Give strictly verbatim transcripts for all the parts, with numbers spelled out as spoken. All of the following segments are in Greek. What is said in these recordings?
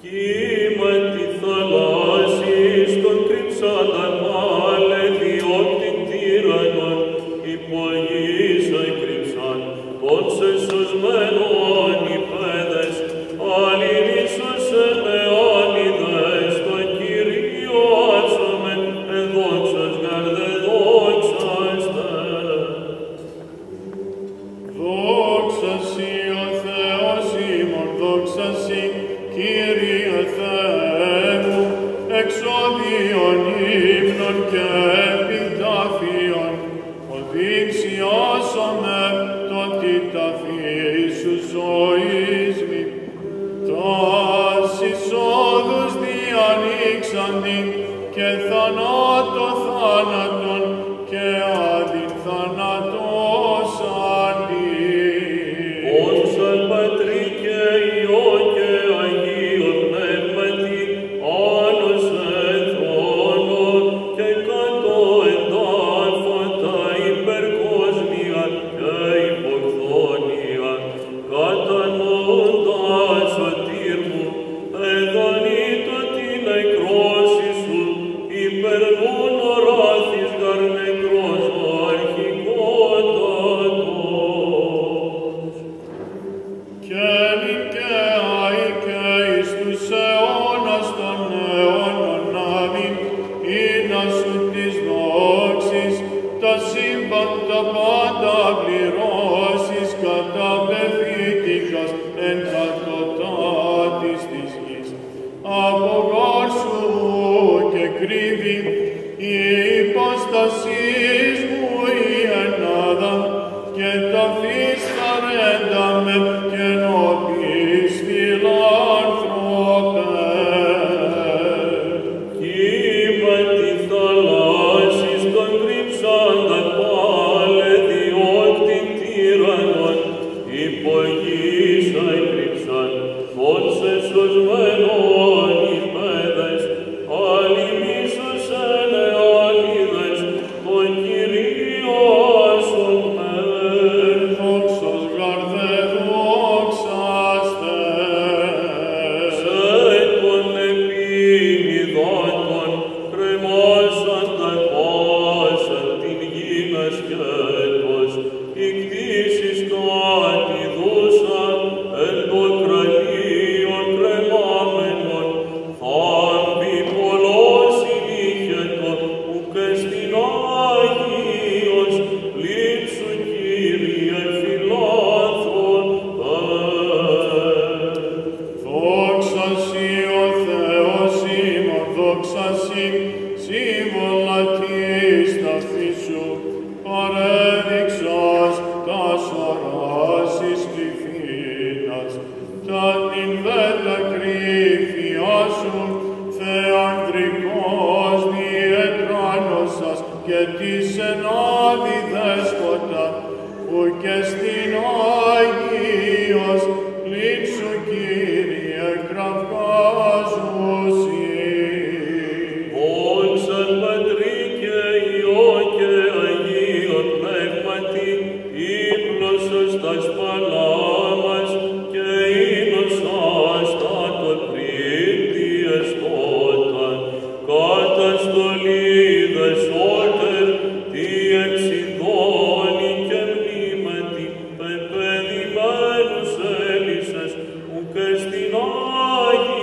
Χριστινάγη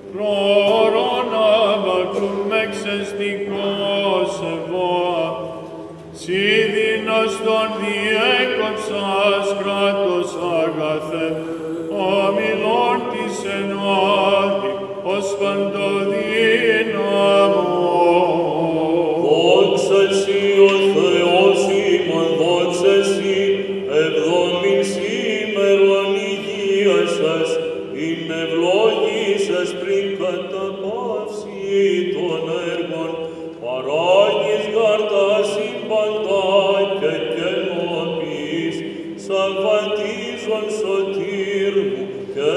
πρόρων αβακούν με ξεστικός εγώ, σίδινος τον διέκοψας κράτος αγαθέ, ομιλών της ενώδη, ως παντοδύναμος. Δόξα σοι ο Θεός ημών, δόξα σοι, εβδομήν σήμερον υγεία σας, ειν ευλόγησας πριν κατά παύση των έργων, παράγεις γάρτα συμπαντά και καινοποιείς, σαββατίζον σωτήρ μου και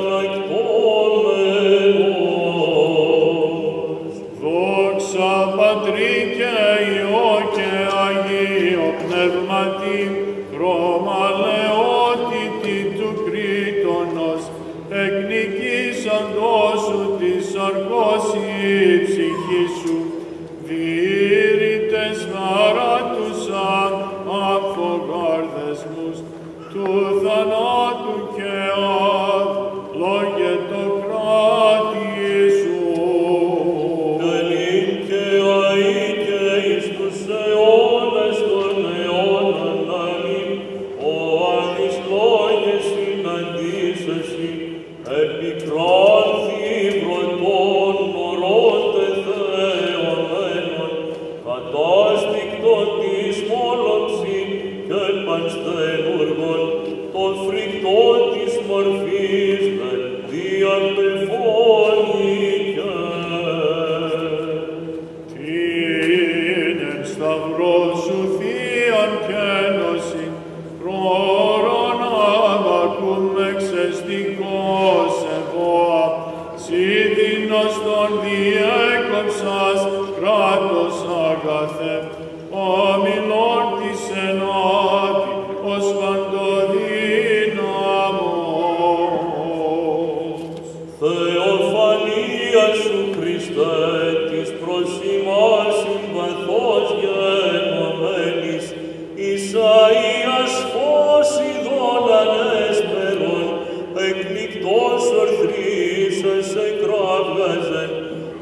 ανακτώμενος. Δόξα Πατρί και Υιό και Αγίο Πνεύματι, χρωμαλαιότητη του κρίτονος, εκνικήσαντός σου τη σαρκός η ψυχή σου, διήρητες χαράτουσαν αφογάρδεσμους του θανάτου και άδου, λόγε το κράτη σου. Καλήν και αεί και εις τους αιώνας των αιώνων, αμήν, ο άνης λόγες συναντήσεσι, επικράνθη πρωτών ορότε θεωμένων, κατάστηκτον της μόλοψη και πανστενούργων, το φρικτό της μορφής με διαπεφώνηκε. Την εν σταυρό σου θείαν κένωση, πρόρων αβακούν με ξεστικός εγώ, σίδινος τον διέκοψας κράτος αγαθέ, ομιλών της ενώδη, ως παντοδύναμος. Θεοφανία σου, Χριστέ, της προς ημάς συμπαθώς γενομένης, Ισαΐας φως ειδών ανέσπερον, εκνικτός ορθρίσας εκράβγαζεν,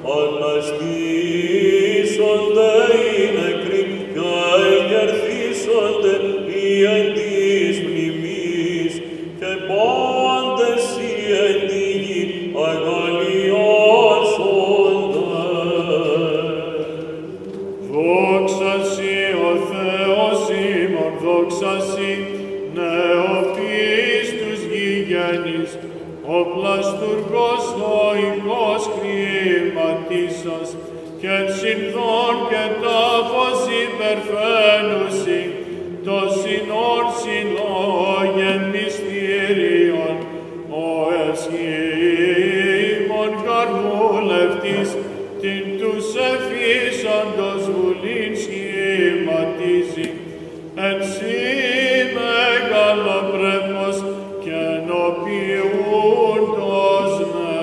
αναστήσονται οι νεκροί και εγερθήσονται οι εν της μνημής, και πάντες οι εν τη γη αγαλιάσονται. Δόξα σοι ο Θεός ημών, δόξα σοι, νεοποιείς τους γηγένεις, ο πλαστουργός οικός χρηματίσας, και συνδών και τάφος υπερφαίνουσι, το συνόρ συλλόγεν μυστήριον, ο εσχήμων καρμούλευτης, την τους εφήσαντος βουλήν σχηματίζει, εν σύ μεγαλοπρέπος και ενοποιούντος με.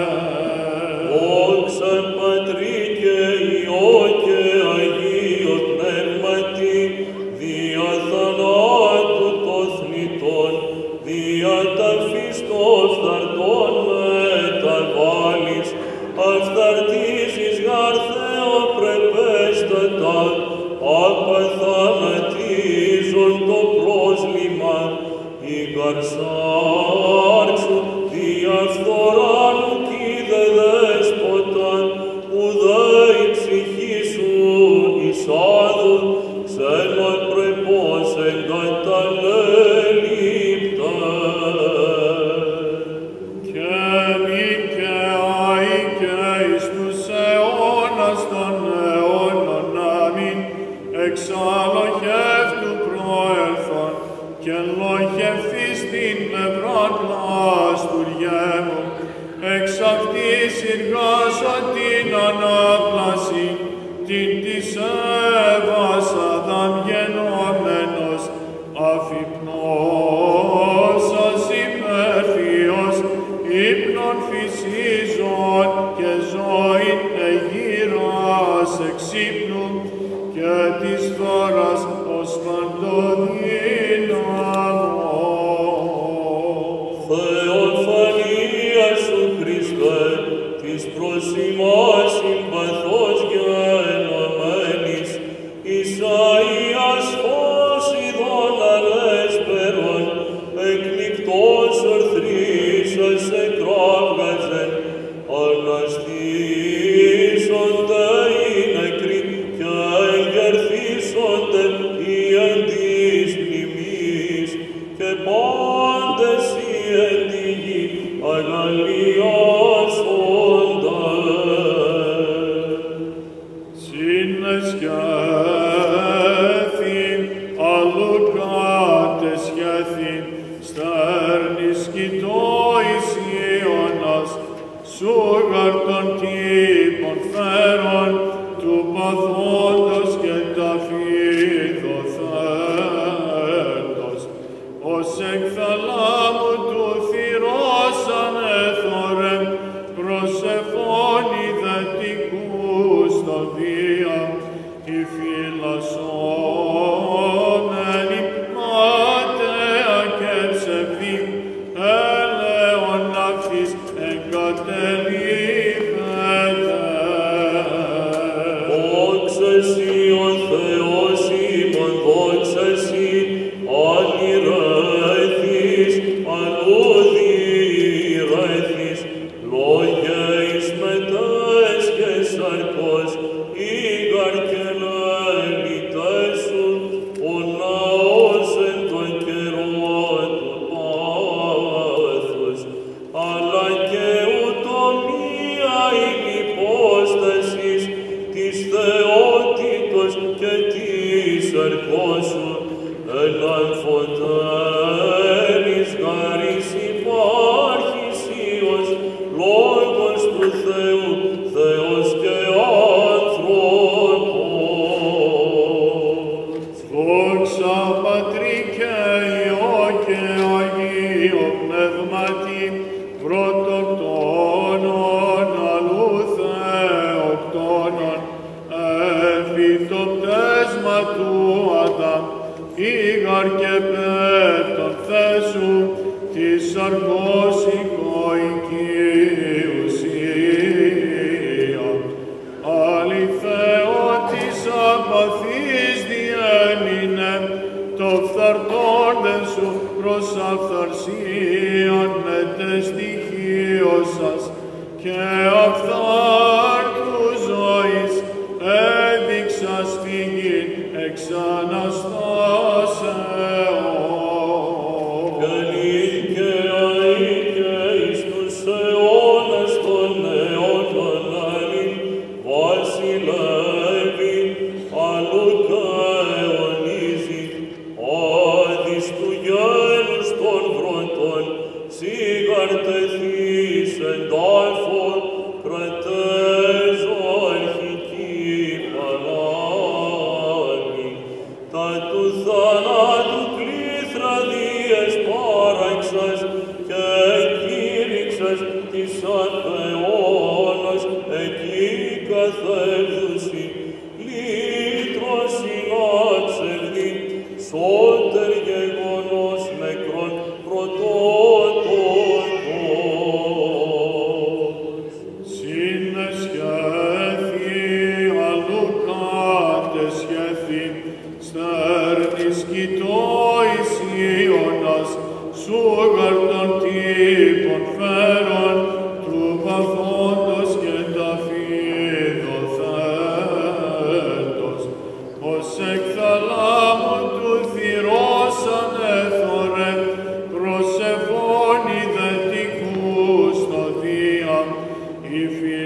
Δόξα Πατρί και Υιό και Αγίο Πνεύματι, δια θανάτου το θνητόν, δια ταφής το φθαρτόν μεταβάλεις, αυθαρτίζεις γαρ Θεοπρεπέστατα, απαθανατίζον το πρόσλημα, η καρσάρξου διαφθοράν ουκείδε δέσποταν, ουδέ η ψυχή σου εις άδουν, ξενοπρεπώς εγκαταλέλειπτε. Και μη και αεί και εις τους αιώνας των αιώνων, αμήν, εξαλοχεύτου προέλθον, και λοχευθείς την πλευράν πλαστουργέ μου, εξ αυτής εργάσω την ανάπλαση, την της Εύας Αδάμ γενόμενος, αφυπνός ας υπερθείος, ύπνον φυσίζων και ζωήν εγύρας εξύπνου, και της δώρας ως παντοδύναμος. Θεοφανία σου, Χριστέ, προς ημάς συμπαθώς γενομένης, Ισαΐας φως ειδών ανέσπερον, εκνικτός ορθρίσας εκράβγαζεν, αναστήσονται οι νεκροί και εγκερθήσονται οι εν της μνημής, και πάντες οι εν τη γη αγαλιάζονται. Συνεσχέθην αλλούκατε σχέθην, στέρνης κοιτώης Ιωνας, σούγαρ των τύπων φέρον, του παθόντος και ταφίδοθέντος, ως εκ θαλάμου του θυρός ανέθωρεν, προσεφών ιδετικούς στο βία, η φυλασσόμενη ματέα και ψευδή, έλεον αυτής εγκατελείπεται. Δόξα Συ ο Θεός ημών, δόξα Συ, αλληρέθης, αλλούδιρέθης, λόγια εις μετές και σαρκός, ήγαρ και λέλητες σου, ο ναός εν το καιρό του πάθους, αλλά και ούτω μία ειν υπόστασης της θεότητος και της σαρκός σου, εν αμφωτέρης γάρις υπάρχεις Υιός, λόγος του Θεού, Θεός και άνθρωπος. Δόξα Πατρί και Υιό και Αγίο Πνεύματι, πρωτοκτόνων αλλού θεοκτόνων, επί το πτέσμα του Αδάμ, ήγαρ και πέπτον θέσου, της σαρκός οικοϊκή ουσία, αληθεώτης απαθής διέμεινε, το φθαρτόντεν σου προς αυθαρσίαν μετεστοιχείως σας, και αυθάρτου ζωής έδειξας φυγήν εξ Αναστάσεως. Καλήκαια ήκαι εις τους αιώνας των αιώνων αλλήν, βασιλεύει, αλλούκα αιωνίζει, άδης του γένους των βρωτών, σίγαρ τεθείς εν τάφο, κρατέζω αρχική παλάμη, τα του θανάτου κλήθρα διεσπάραξας και εκήρυξας της απαιώνας εκεί καθέλουσι, λύτρος συνάψευδη, σώτερ γεγονός νεκρών πρωτότοκος. Συνεσχέθη αλλούκατε σχέθη, στέρνης κοιτώης Ιωνας, σούγαρ των τύπων φέρον, του παθόντος και ταφίδοθέντος, ως εκ θαλάμου του θυρός ανέθωρεν, προσεφών ιδετικούς στο βία, η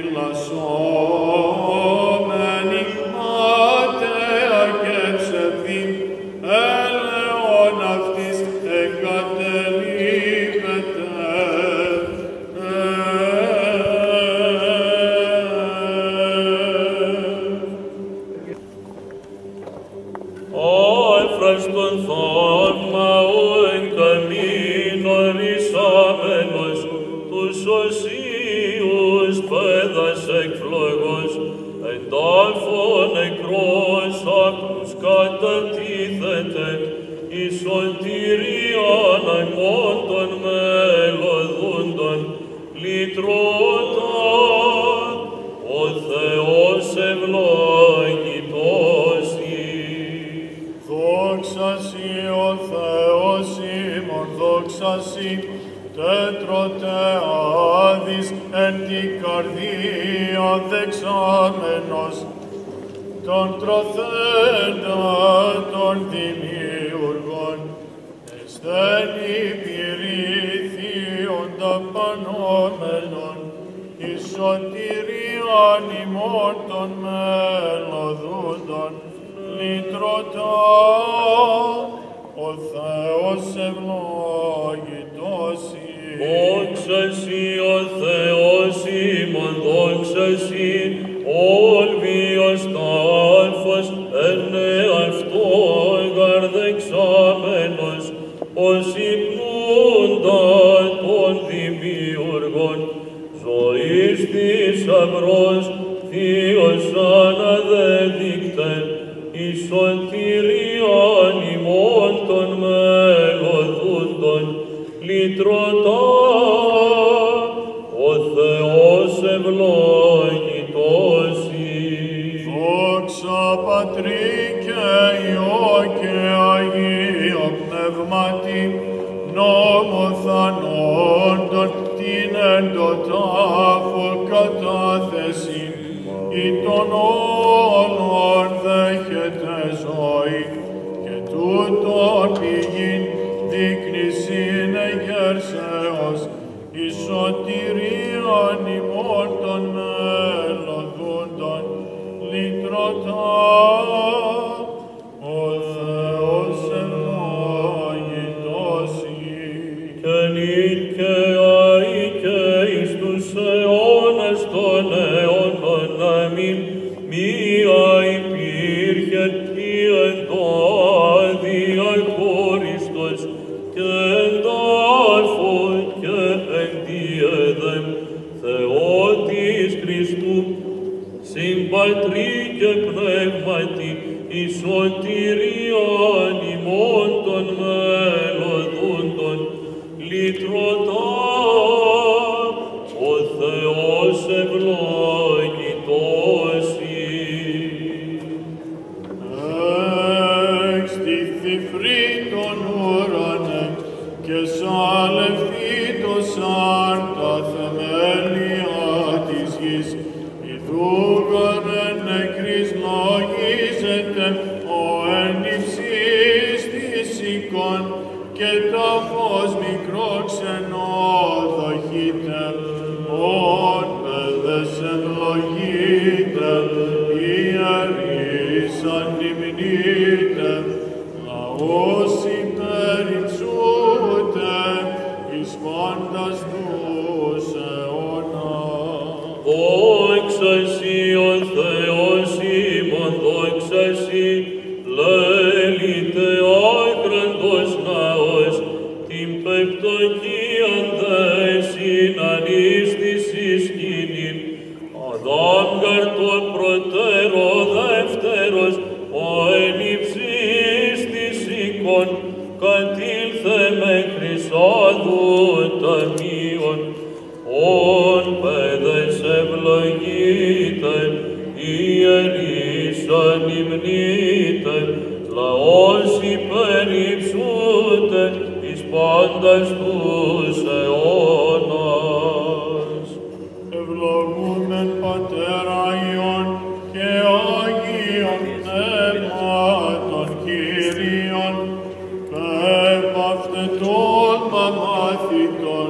φυλασσόμενη ματέα και ψευδή, έλεον αυτής εγκατελείπεται. Άφραστον θαύμαου εν καμίνο ρησάμενος, τους οσίους πέδας εκφλογός, εν τάφο νεκρός απ' τους κατατίθεται, η σωτηρία ημών των μελωδούντων, λυτρωτάς. αδεξάμενος, τον τροθέντα των δημιουργών, εσθένη πυρήθιοντα πανόμενων, η σωτηρίαν ημών των μελωδούντων, λυτρωτά, ο Θεός ευλόγητος Δόξα σοι ο Θεός ημών, δόξα σοι, όλβιος τάφος, εν εαυτό γαρδεξάμενος, ως υπνούντα των δημιουργών, ζωής θησαυρός, Θείος αναδέδεικτε, η σωτηρίαν ημών των μελωδούντων, λυτρωτά, ο Θεός ευλόγητος Δόξα Πατρί και Υιό και Αγίο Πνεύματι, νόμοθανόντων την εν το τάφο κατάθεση, ή των όλων δέχεται ζωή, και τούτον πηγήν δείκνησιν εγέρσεως, η σωτηρίαν ημών των μελωδούντων, λυτρωτά, ο Θεός ευλόγητος και νυν και αεί και εις τους αιώνας των αιώνων αμήν, μία υπήρχε η εν το αδιαχώριστος και εν τάφο και εν διέδεμ Θεότης Χριστού, συμπατρί και πνεύματι, η σωτηρίαν ημών των μελωδούντων, λυτρωτά, ο Θεός ευλόγητος Εξτήθη των ουρανέ και σάλευθεί το σαν τα θεμέλια της γης. Ιδούγαν εν νεκρής λογίζεται ο εν υψής της εικόν και τα φως μικρό ξενοδοχείται. Ον παιδες ευλογείται, ιερείς ανυμνείται, λαός υπερυψούται εις πάντας τους αιώνας. Δόξα σοι ο Θεός ημών, δόξα σοι, λέλητε άκραντος ναός, την πεπτοκίαν δέσιν ανίστησης σκηνήν, Αδάμ γαρ το προτέρω δεύτερος, ο εν υψής της εικόν, κατήλθε μέχρι σάδου ταμείων, ον παιδες ευλογείτε, ιερείς ανυμνείτε, λαός υπερυψούται εις πάντας τους αιώνας. Ευλογούμεν Πατέρα Υιών και Αγίων Πνεύματων Κύριων, πέπαυτετών μαμάθητων,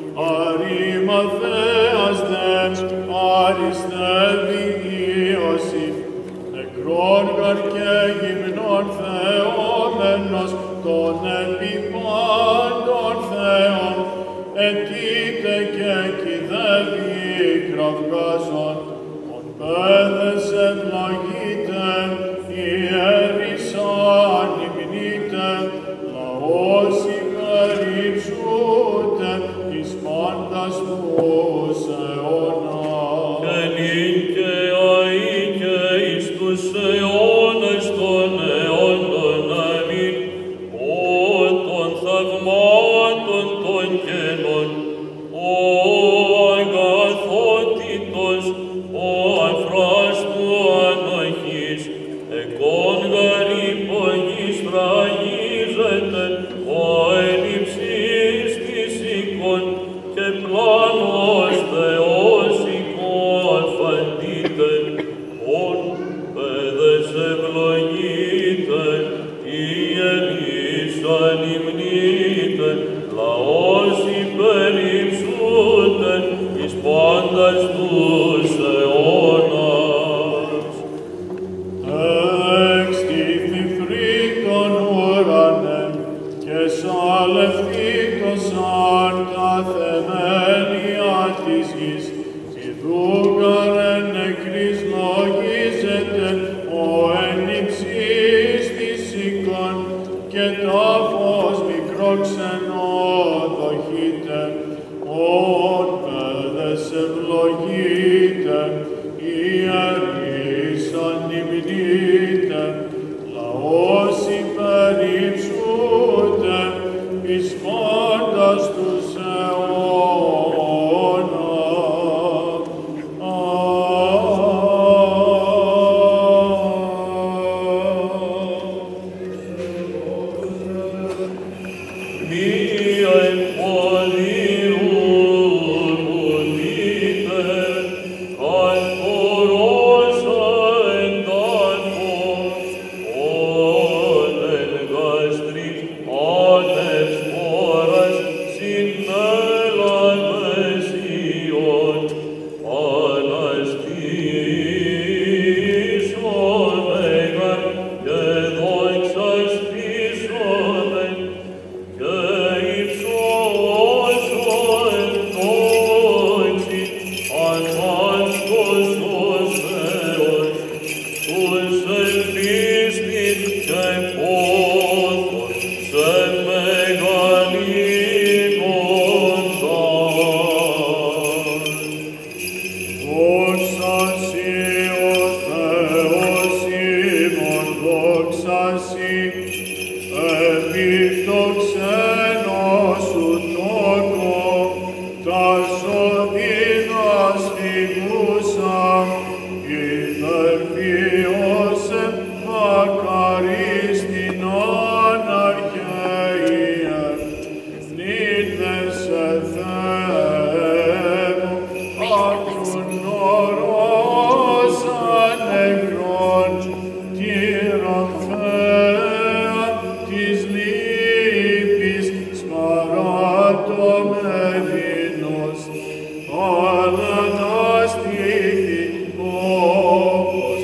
αρήμαθέας δεν αριστεύει Ιωσήφ, νεκρόν γαρ και γυμνών θεόμενος, των επιπάντων Θεών, ετείτε και κηδεύει κραυγάζων, ον παιδες ευλογείτε, ιερείς ανυμνείτε, λαός υπερυψούται εις πάντας τους αιώνας. Και νυν και αεί και εις τους αιώνας των αιώνων αμήν, ο των θαυμάτων των καινών, ο αγαθότητος, ο αφράς του ανοχή, Δούγαρεν νεκρής λογίζεται, ο εν υψής της εικόν, και τάφος μικρό ξενό δοχείται, ον παιδες ευλογείται, ιερείς ανυμνείται, λαός υπερυψούται, εις φόντας τους αιώνα. Μία εμφανιούν ουδείτε, καθορώσα εν τάφο, ον εν γάστρι άνευ σπόρας συνέλαβες Υιόν, αναστήσομεν και δοξαστήσομεν, και υψώσον δόξη ανάστος ως Θεός, τους εν πίστην και πόθον σε μεγαλύνονταν. Δόξα σοι, ο Θεός ημών, δόξα σοι, επί το ξένο σου τόκο, τας οδύνας φυγούσα, υπερφύωσε μακαρίστην αναρχαίεια, νύχτεσαι Θεέ μου, άκρουν ορός ανεκρών, τύραν Θεά της λύπης, σπαρατωμένος, αναναστήθη όπως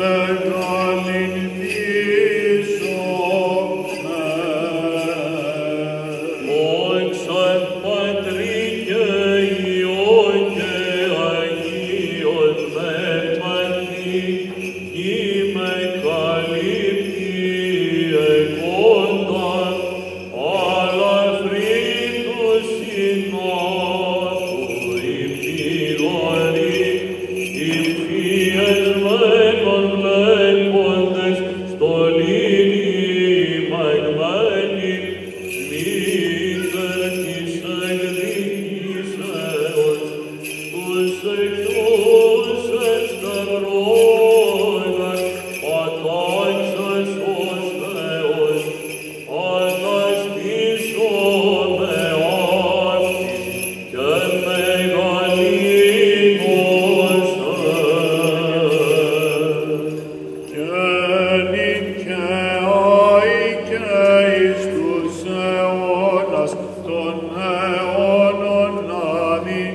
μεγαλυνθήσομεν. Δόξα Πατρί και Υιό και Αγίον Πνεύματι, είμαι καλύπτη εκόντα, αλλά φρύτους συνόδου υπηρωρεί, υφιεσμένων λέγοντες στολήνη μαγμένη, μήτερ της εκδικήσεως, τους εκτούς εν σταυρώνας, πατάξας ως Θεός, αναστήσομε αυτήν και μεγαλύνωσεν. Γέννη και άη και εις τους αιώνας των αιώνων αμήν,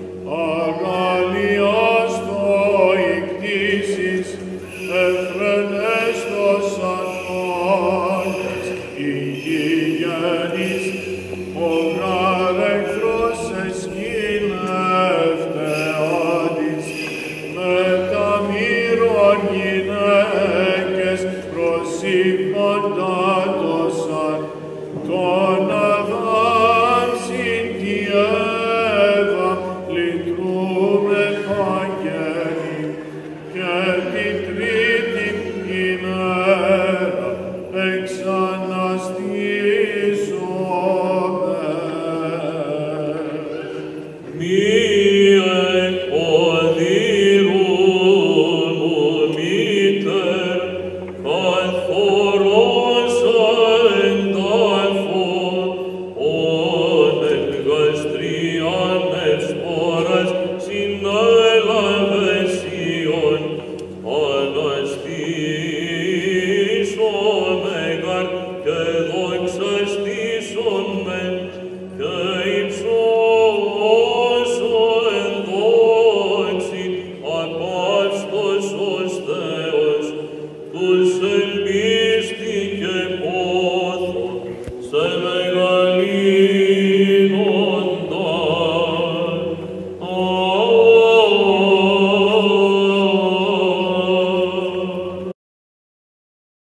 αγαλιάστο ικτήσεις, εφρενέστος ανώντας, υγιεινής, ο γάρ εχθρός εσκύλευτε άντης, με τα μύρων γυναίκες προσυμφαντάτωσαν, τον Αδάμ συν τη Εύα λυτρούμε παγγέλη, και την τρίτη ημέρα εξαναστήσομεν. Μία εκποδήρουν μήτερ, καθορώσα εν τάφο, ον εν γαστρίαν ευσπόρας συνέλαβες Υιόν, αναστήσομεν και δοξαστήσομεν, και υψώσον δόξην απαύστος ως Θεός, τους εν